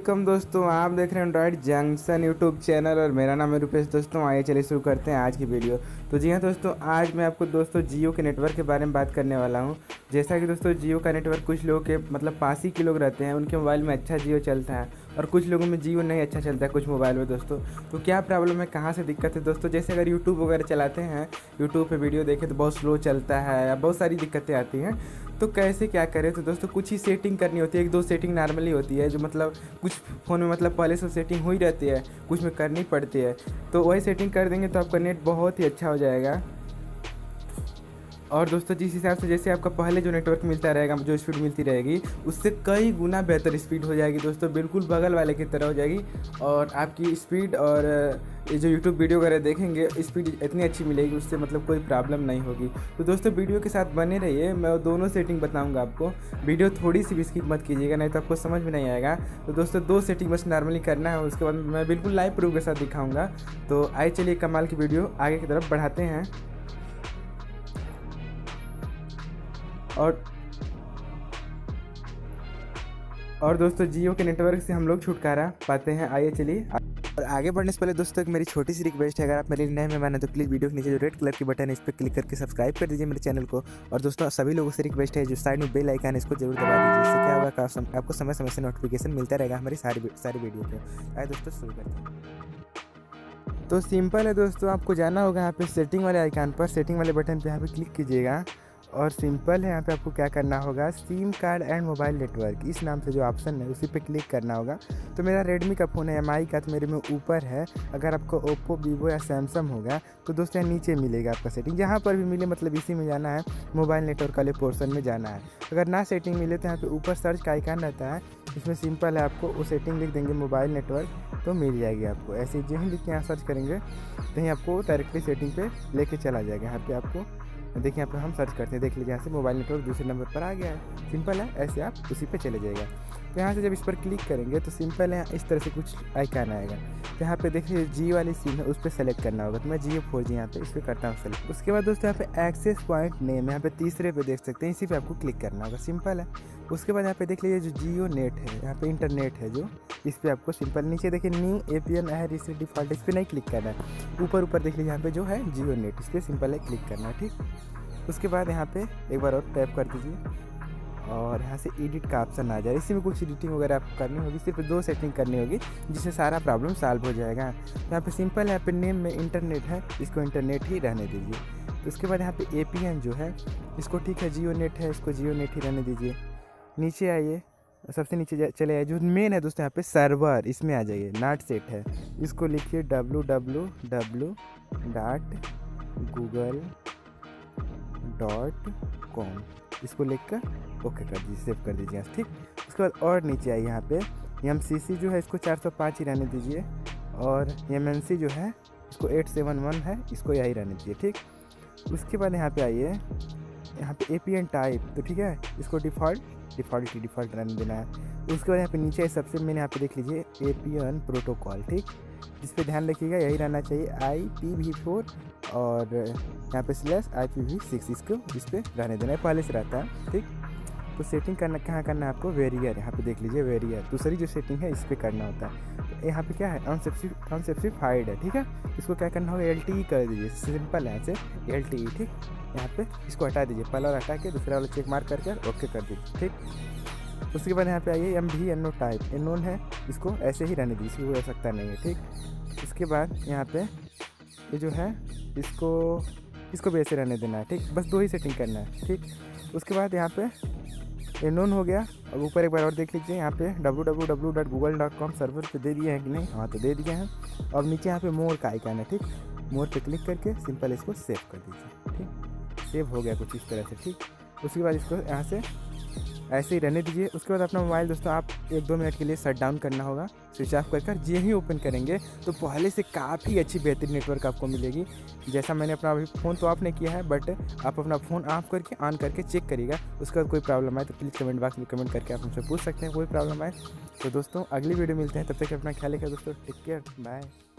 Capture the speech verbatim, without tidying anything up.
Welcome दोस्तों, आप देख रहे हैं एंड्रॉइड जंक्शन यूट्यूब चैनल और मेरा नाम है रुपेश। दोस्तों आइए चलिए शुरू करते हैं आज की वीडियो। तो जी हाँ दोस्तों, आज मैं आपको दोस्तों जियो के नेटवर्क के बारे में बात करने वाला हूँ। जैसा कि दोस्तों जियो का नेटवर्क कुछ लोगों के मतलब पास ही के लोग रहते हैं, उनके मोबाइल में अच्छा जियो चलता है और कुछ लोगों में जियो नहीं अच्छा चलता है कुछ मोबाइल में। दोस्तों तो क्या प्रॉब्लम है, कहाँ से दिक्कत है दोस्तों? जैसे अगर यूट्यूब वगैरह चलाते हैं, यूट्यूब पे वीडियो देखें तो बहुत स्लो चलता है या बहुत सारी दिक्कतें आती हैं। तो कैसे क्या करें? तो दोस्तों कुछ ही सेटिंग करनी होती है, एक दो सेटिंग नॉर्मली होती है जो मतलब कुछ फ़ोन में मतलब पहले से सेटिंग हुई रहती है, कुछ में करनी पड़ती है। तो वही सेटिंग कर देंगे तो आपका नेट बहुत ही अच्छा हो जाएगा। और दोस्तों जिस हिसाब से जैसे आपका पहले जो नेटवर्क मिलता रहेगा, जो स्पीड मिलती रहेगी, उससे कई गुना बेहतर स्पीड हो जाएगी दोस्तों, बिल्कुल बगल वाले की तरह हो जाएगी। और आपकी स्पीड और ये जो यूट्यूब वीडियो वगैरह देखेंगे, स्पीड इतनी अच्छी मिलेगी, उससे मतलब कोई प्रॉब्लम नहीं होगी। तो दोस्तों वीडियो के साथ बने रहिए, मैं दोनों सेटिंग बताऊँगा आपको। वीडियो थोड़ी सी भी स्किप मत कीजिएगा, नहीं तो आपको समझ में नहीं आएगा। तो दोस्तों दो सेटिंग बस नॉर्मली करना है, उसके बाद मैं बिल्कुल लाइव प्रूफ के साथ दिखाऊँगा। तो आइए चलिए कमाल की वीडियो आगे की तरफ बढ़ाते हैं। और और दोस्तों जियो के नेटवर्क से हम लोग छुटकारा पाते हैं। आइए चलिए। और आगे बढ़ने से पहले दोस्तों एक मेरी छोटी सी रिक्वेस्ट है, अगर आप मेरे नए मेहमान हैं तो प्लीज़ वीडियो के नीचे जो रेड कलर की बटन है इस पर क्लिक करके सब्सक्राइब कर दीजिए मेरे चैनल को। और दोस्तों सभी लोगों से रिक्वेस्ट है, जो साइड में बेल आइकन है इसको जरूर दबा दीजिए। इससे क्या होगा, आपको समय समय से नोटिफिकेशन मिलता रहेगा हमारी सारी सारी वीडियो पर। आइए दोस्तों शुरू करते हैं। तो सिंपल है दोस्तों, आपको जाना होगा यहाँ पे सेटिंग वाले आइकन पर, सेटिंग वाले बटन पर यहाँ पे क्लिक कीजिएगा। और सिंपल है, यहाँ पे आपको क्या करना होगा, SIM card and mobile network इस नाम से जो ऑप्शन है उसी पे क्लिक करना होगा। तो मेरा रेडमी का फ़ोन है, एम आई का, तो मेरे में ऊपर है। अगर आपको ओप्पो, वीवो या सैमसंग होगा तो दोस्तों यहाँ नीचे मिलेगा आपका सेटिंग, जहाँ पर भी मिले मतलब इसी में जाना है, मोबाइल नेटवर्क वाले पोर्शन में जाना है। अगर ना सेटिंग मिले तो यहाँ पर ऊपर सर्च का आइकन रहता है, इसमें सिंपल है, आपको वो सेटिंग लिख देंगे मोबाइल नेटवर्क तो मिल जाएगी आपको। ऐसे जो ही लिख के यहाँ सर्च करेंगे तो यहाँ आपको डायरेक्टली सेटिंग पे लेके चला जाएगा। यहाँ पे आपको देखिए, यहाँ पे हम सर्च करते हैं, देख लीजिए यहाँ से मोबाइल नेटवर्क दूसरे नंबर पर आ गया है। सिंपल है, ऐसे आप उसी पे चले जाएगा। तो यहाँ से जब इस पर क्लिक करेंगे तो सिंपल है, इस तरह से कुछ आइकन आएगा। तो यहाँ पे देखिए जी वाली सिम है, उस पर सेलेक्ट करना होगा। तो मैं जियो फोर जी यहाँ पे इस पर करता हूँ सेलेक्ट। उसके बाद दोस्तों यहाँ पे एक्सेस पॉइंट नेम यहाँ पे तीसरे पे देख सकते हैं, इसी पे आपको क्लिक करना होगा। सिंपल है। उसके बाद यहाँ पे देख लीजिए जो जियो नेट है, यहाँ पे इंटरनेट है जो, इस पर आपको सिंपल नीचे देखिए न्यू ए पी एन है रिसेट डिफॉल्ट, इस पर नहीं क्लिक करना है। ऊपर ऊपर देख लीजिए यहाँ पे जो है जियो नेट, इस पर सिंपल है क्लिक करना है। ठीक, उसके बाद यहाँ पे एक बार और टैप कर दीजिए और यहाँ से एडिट का ऑप्शन आ जाए। इसी में कुछ एडिटिंग वगैरह आपको करनी होगी, सिर्फ दो सेटिंग करनी होगी जिससे सारा प्रॉब्लम सॉल्व हो जाएगा। यहाँ पे सिंपल है, यहाँ पे नेम में इंटरनेट है, इसको इंटरनेट ही रहने दीजिए। उसके बाद यहाँ पे ए पी एन जो है इसको, ठीक है जियो नेट है, इसको जियो नेट ही रहने दीजिए। नीचे आइए, सबसे नीचे चले आइए, जो मेन है दोस्तों यहाँ पे सर्वर, इसमें आ जाइए, नॉट सेट है, इसको लिखिए W W W dot Google dot com, इसको लिख कर ओके कर दीजिए, सेव कर दीजिए। ठीक, उसके बाद और नीचे आइए, यहाँ पे एम सी सी जो है इसको चार सौ पाँच ही रहने दीजिए, और एम एन सी जो है इसको एट सेवन वन है, इसको यही रहने दीजिए। ठीक, उसके बाद यहाँ पे आइए, यहाँ पे ए पी एन टाइप, तो ठीक है इसको डिफ़ॉल्ट डिफ़ॉल्ट डिफ़ॉल्ट रहने देना है। उसके बाद यहाँ पे नीचे सबसे मैंने यहाँ पे देख लीजिए ए पी एन प्रोटोकॉल, ठीक, जिस पे ध्यान रखिएगा यही रहना चाहिए, आई पी वी फोर और यहाँ पे slash I P V six, इसको इस पर रहने देना है, पहले से रहता है। ठीक, तो सेटिंग करना कहाँ करना है आपको, वेरियर, यहाँ पे देख लीजिए वेरियर, दूसरी जो सेटिंग है इस पर करना होता है। तो यहाँ पे क्या है, अनस्पेसिफाइड है, ठीक है, इसको क्या करना होगा, एल टी ई कर दीजिए, सिंपल है ऐसे एल टी ई। ठीक, यहाँ पे इसको हटा दीजिए, पहला हटा के दूसरा वाला चेक मार्क करके ओके कर दीजिए। ठीक, उसके बाद यहाँ पे आइए, एम भी एन नो टाइप एनोन है, इसको ऐसे ही रहने दीजिए, हो सकता नहीं है। ठीक, उसके बाद यहाँ पे ये जो है इसको इसको भी ऐसे रहने देना है। ठीक, बस दो ही सेटिंग करना है। ठीक, उसके बाद यहाँ पे एनोन हो गया। अब ऊपर एक बार और देख लीजिए, यहाँ पे W W W dot Google dot com server पे दे दिए हैं कि नहीं, हाँ तो दे दिए हैं। और नीचे यहाँ पे मोर का आइकन है, ठीक, मोर पे क्लिक करके सिंपल इसको सेव कर दीजिए। ठीक, सेव हो गया कुछ इस तरह से। ठीक, उसके बाद इसको यहाँ से ऐसे ही रहने दीजिए। उसके बाद अपना मोबाइल दोस्तों आप एक दो मिनट के लिए शट डाउन करना होगा, स्विच ऑफ कर कर जी ही ओपन करेंगे तो पहले से काफ़ी अच्छी बेहतरीन नेटवर्क आपको मिलेगी। जैसा मैंने अपना अभी फ़ोन तो ऑफ नहीं किया है, बट आप अपना फ़ोन ऑफ करके ऑन करके चेक करिएगा। उसके बाद कोई प्रॉब्लम आए तो प्लीज़ कमेंट बॉक्स में कमेंट करके आप हमसे पूछ सकते हैं, कोई प्रॉब्लम आए तो। दोस्तों अगली वीडियो मिलते हैं, तब तक अपना ख्याल रखिए दोस्तों, टेक केयर, बाय।